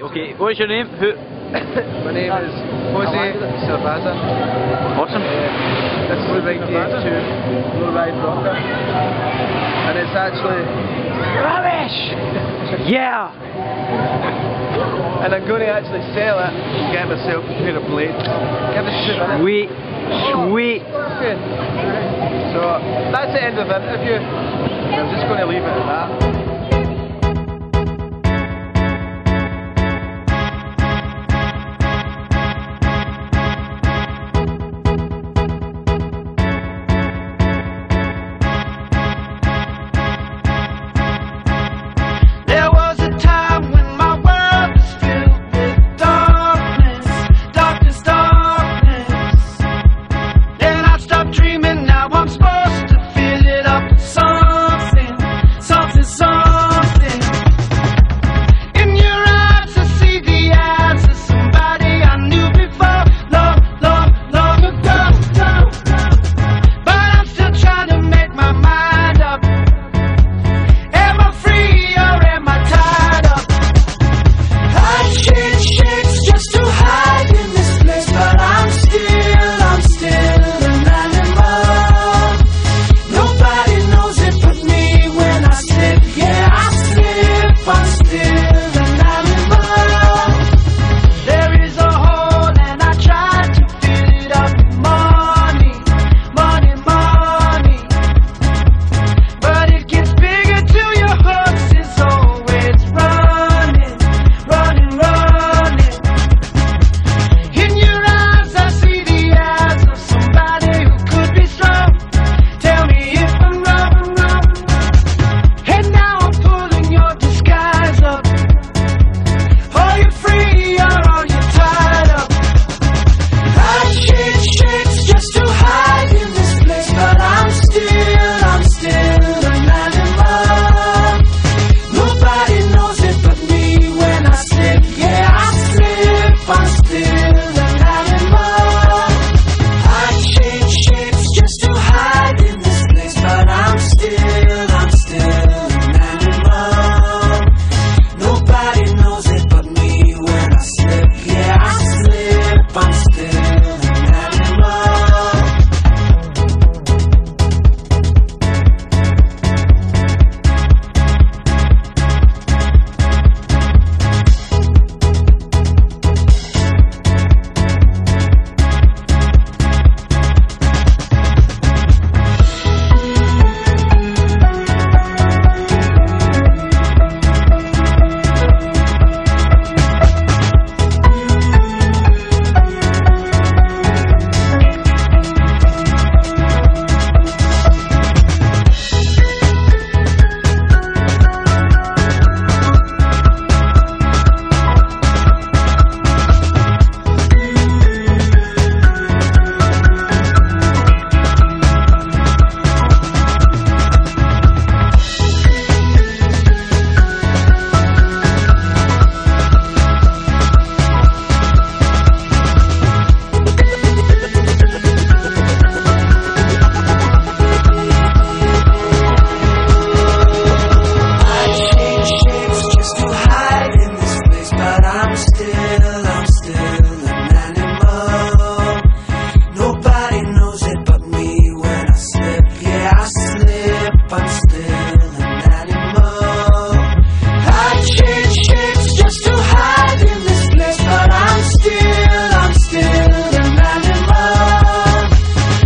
okay. What's your name? Who? My name is Jose Silvaza. Awesome. This is Big DH2 Lowride Rocker. And it's actually rubbish! Yeah! And I'm going to actually sell it and get myself a pair of blades. Give us 2 minutes. Sweet. Sweet. Okay. So that's the end of the interview. I'm just going to leave it at that.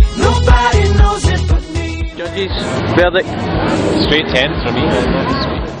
Verdict? Straight 10 for me.